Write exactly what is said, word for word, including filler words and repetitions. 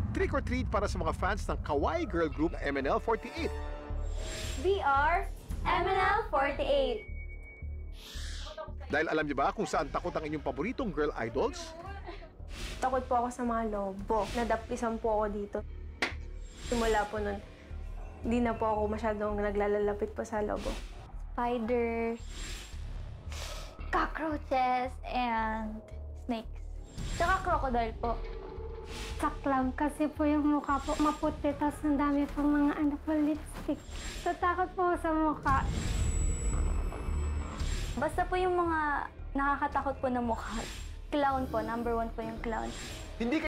Trick or treat para sa mga fans ng kawaii girl group na M N L forty-eight. We are M N L forty-eight. Dahil alam niyo ba kung saan takot ang inyong paboritong girl idols? Takot po ako sa mga lobo. Nadapisan po ako dito. Simula po nun, hindi na po ako masyadong naglalalapit po sa lobo. Spiders, cockroaches, and snakes. Tsaka crocodile po. Saklam kasi po yung mukha po maputi, tapos ang dami pang mga ano po, lipstick. Tatakot po sa mukha. Basta po yung mga nakakatakot po na mukha. Clown po, number one po yung clown. Hindi